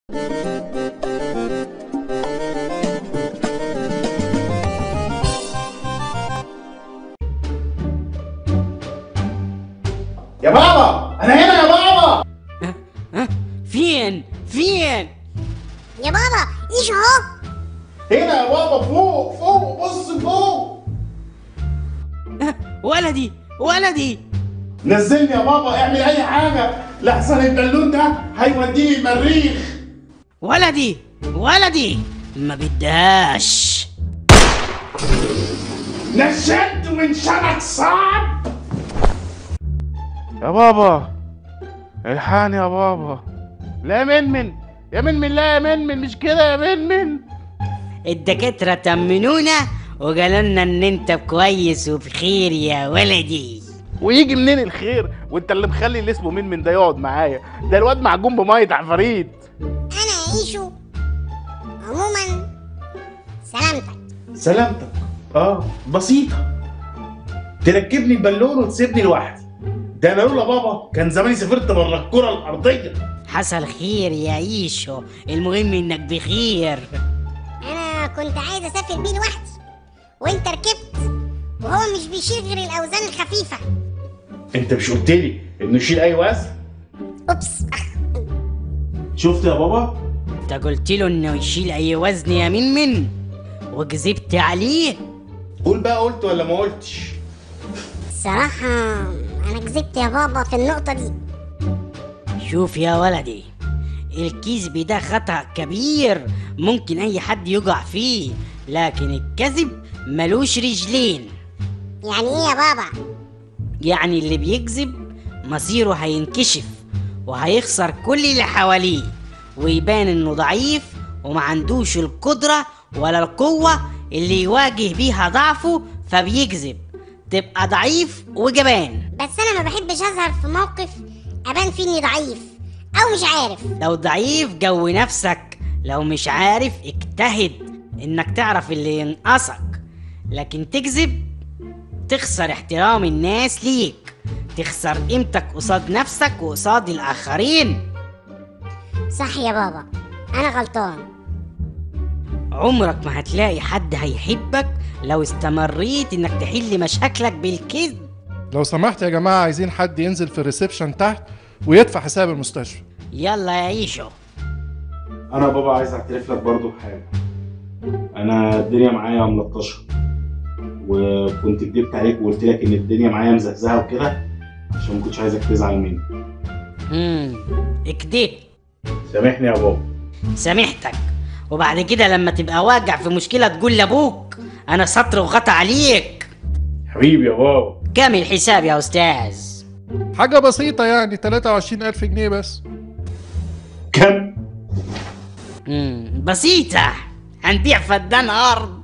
يا بابا انا هنا يا بابا. فين يا بابا ايش اهو. هنا يا بابا، فوق فوق، بص فوق. ولدي نزلني يا بابا، اعمل اي حاجه لحسن البالون ده هيوديني المريخ. ولدي ما بدهاش. نشنت وانشنك صعب. يا بابا الحقني يا بابا. لا يا منمن لا يا منمن، مش كده يا منمن. الدكاترة طمنونا وقالوا لنا ان انت كويس وبخير يا ولدي. ويجي منين الخير وانت اللي مخلي اللي اسمه منمن ده يقعد معايا؟ ده الواد معجون بميه عفاريت. انا ايشو. عموما سلامتك. بسيطه، تركبني البالون وتسيبني لوحدي. ده انا لولا بابا كان زماني سافرت بره الكره الارضيه. حصل خير يا ايشو، المهم انك بخير. انا كنت عايز اسافر بيه لوحدي وانت ركبت، وهو مش بيشيل غير الاوزان الخفيفه. انت مش قلت لي انه يشيل اي وزن؟ اوبس. شفت يا بابا؟ انت قلت له انه يشيل اي وزن يا منمن وكذبت عليه. قول بقى، قلت ولا ما قلتش؟ الصراحه انا كذبت يا بابا في النقطه دي. شوف يا ولدي، الكذب ده خطأ كبير ممكن اي حد يقع فيه، لكن الكذب ملوش رجلين. يعني ايه يا بابا؟ يعني اللي بيكذب مصيره هينكشف وهيخسر كل اللي حواليه ويبان انه ضعيف وما عندوش القدرة ولا القوة اللي يواجه بيها ضعفه، فبيكذب تبقى ضعيف وجبان. بس انا ما بحبش اظهر في موقف ابان فيه اني ضعيف او مش عارف. لو ضعيف جو نفسك، لو مش عارف اجتهد انك تعرف اللي ينقصك، لكن تكذب تخسر احترام الناس ليك، تخسر قيمتك قصاد نفسك وقصاد الاخرين. صح يا بابا، انا غلطان. عمرك ما هتلاقي حد هيحبك لو استمريت انك تحل مشاكلك بالكذب. لو سمحت يا جماعة، عايزين حد ينزل في الريسبشن تحت ويدفع حساب المستشفى. يلا يا عيشو. انا يا بابا عايز اعترف لك برضو بحاجه. انا الدنيا معايا ملطشه، وكنت كدبت عليك وقلت لك ان الدنيا معايا مزهزهه وكده عشان ما كنتش عايزك تزعل مني. اكده. سامحني يا بابا. سامحتك، وبعد كده لما تبقى واقع في مشكلة تقول لابوك انا سطر وغطى عليك. حبيبي يا بابا. كام الحساب يا استاذ؟ حاجة بسيطة يعني 23,000 جنيه بس. كم؟ بسيطة، هنبيع فدان ارض.